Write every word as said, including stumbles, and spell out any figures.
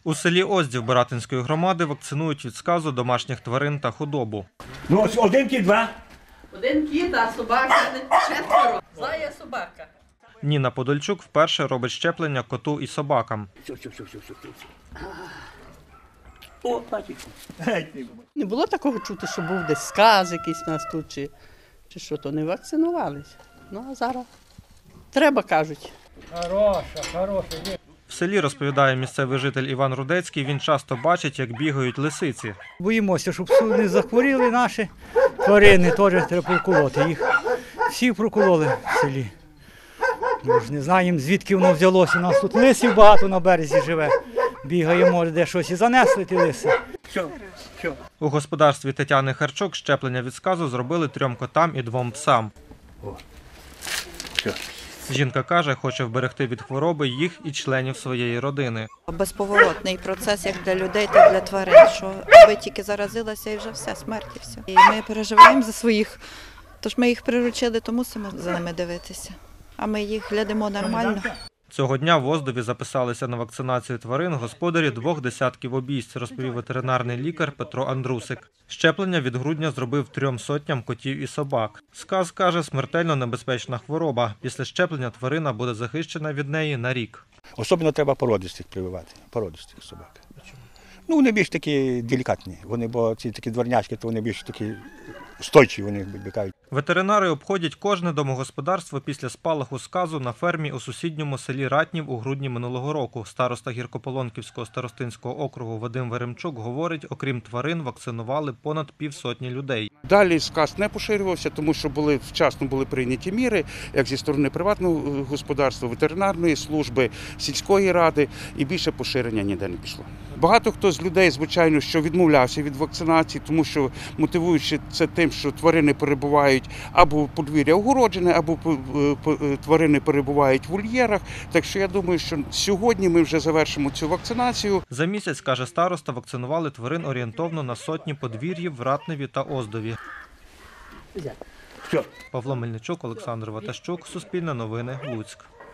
У селі Оздів Баратинської громади вакцинують від сказу домашніх тварин та худобу. Ну, ось один кіт, два. Один кіт, а собака четверо. Зая собака. Ніна Подольчук вперше робить щеплення коту і собакам. Все, все, все, все, все, все. О, бачиш. Не було такого чути, що був десь сказ якийсь у нас тут, чи, чи що, то не вакцинувалися. Ну, а зараз треба, кажуть. Хороша, хороша. В селі, розповідає місцевий житель Іван Рудецький, він часто бачить, як бігають лисиці. Боїмося, щоб не захворіли наші тварини, теж треба проколоти їх. Всі прокололи в селі. Ми ж не знаємо, звідки воно взялося. У нас тут лисів багато на березі живе. Бігає, може, де щось і занесли ті лиси. Все, все. У господарстві Тетяни Харчук щеплення від сказу зробили трьом котам і двом псам. О, все. Жінка каже, хоче вберегти від хвороби їх і членів своєї родини. Безповоротний процес як для людей, так і для тварин, що аби тільки заразилася і вже все, смерть і все. І ми переживаємо за своїх, тож ми їх приручили, то мусимо за ними дивитися. А ми їх глядимо нормально. Цього дня в Оздові записалися на вакцинацію тварин господарі двох десятків обійсть, розповів ветеринарний лікар Петро Андрусик. Щеплення від грудня зробив трьом сотням котів і собак. Сказ, каже, смертельно небезпечна хвороба. Після щеплення тварина буде захищена від неї на рік. Особливо треба породистих прививати, породистих собак. Ну, вони більш такі делікатні. Вони, бо ці такі дворняшки, то вони більш такі стойчі, вони бікають. Ветеринари обходять кожне домогосподарство після спалаху сказу на фермі у сусідньому селі Ратнів у грудні минулого року. Староста Гіркополонківського старостинського округу Вадим Веремчук говорить, окрім тварин, вакцинували понад півсотні людей. Далі сказ не поширювався, тому що були вчасно були прийняті міри, як зі сторони приватного господарства, ветеринарної служби, сільської ради, і більше поширення ніде не пішло. Багато хто з людей, звичайно, що відмовлявся від вакцинації, тому що мотивуючи це тим, що тварини перебувають або подвір'я огороджене, або тварини перебувають в вольєрах. Так що я думаю, що сьогодні ми вже завершимо цю вакцинацію. За місяць, каже староста, вакцинували тварин орієнтовно на сотні подвір'їв в Ратневі та Оздові. Все. Павло Мельничук, Олександр Ватащук, Суспільне новини, Луцьк.